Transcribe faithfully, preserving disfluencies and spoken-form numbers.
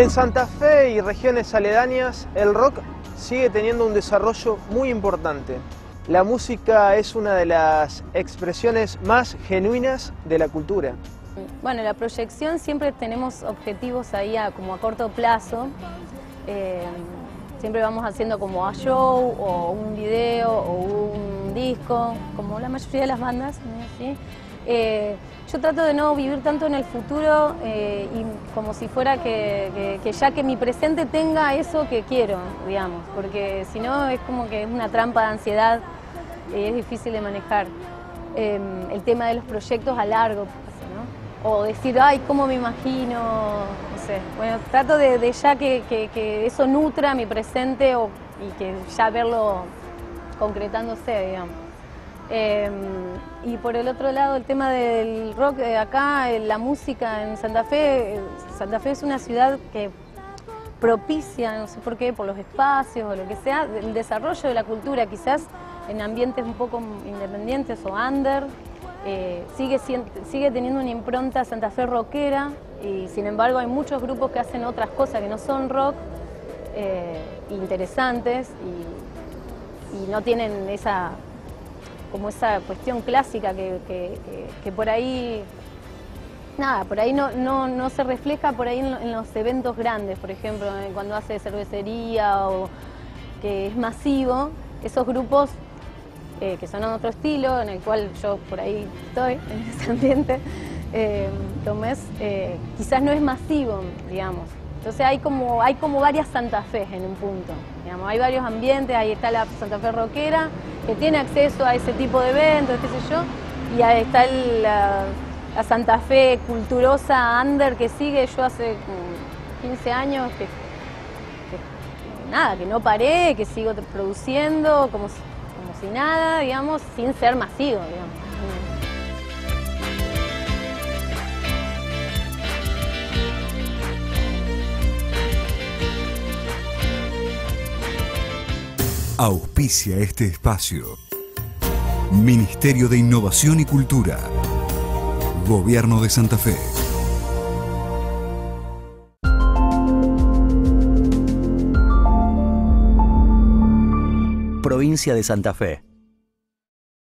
En Santa Fe y regiones aledañas, el rock sigue teniendo un desarrollo muy importante. La música es una de las expresiones más genuinas de la cultura. Bueno, la proyección siempre tenemos objetivos ahí a, como a corto plazo. Eh, siempre vamos haciendo como a show o un video o un disco, como la mayoría de las bandas, ¿sí? Eh, yo trato de no vivir tanto en el futuro eh, y como si fuera que, que, que ya que mi presente tenga eso que quiero, digamos, porque si no es como que es una trampa de ansiedad y es difícil de manejar. Eh, el tema de los proyectos a largo plazo, ¿no? O decir, ay, ¿cómo me imagino? No sé. Bueno, trato de, de ya que, que, que eso nutra mi presente o, y que ya verlo concretándose, digamos. Eh, y por el otro lado, el tema del rock de acá, la música en Santa Fe. Santa Fe es una ciudad que propicia, no sé por qué, por los espacios o lo que sea, el desarrollo de la cultura, quizás en ambientes un poco independientes o under. Eh, sigue, sigue teniendo una impronta Santa Fe rockera y sin embargo hay muchos grupos que hacen otras cosas que no son rock, eh, interesantes y, y no tienen esa... como esa cuestión clásica que, que, que, que por ahí, nada, por ahí no, no, no se refleja por ahí en, en los eventos grandes, por ejemplo, cuando hace cervecería o que es masivo, esos grupos eh, que son otro estilo, en el cual yo por ahí estoy, en ese ambiente, eh, Tomés, eh, quizás no es masivo, digamos. Entonces hay como, hay como varias Santa Fe en un punto, digamos, hay varios ambientes, ahí está la Santa Fe rockera, que tiene acceso a ese tipo de eventos, qué sé yo, y ahí está el, la, la Santa Fe culturosa under que sigue. Yo hace quince años que, que nada, que no paré, que sigo produciendo como, como si nada, digamos, sin ser masivo, digamos. Auspicia este espacio. Ministerio de Innovación y Cultura. Gobierno de Santa Fe. Provincia de Santa Fe.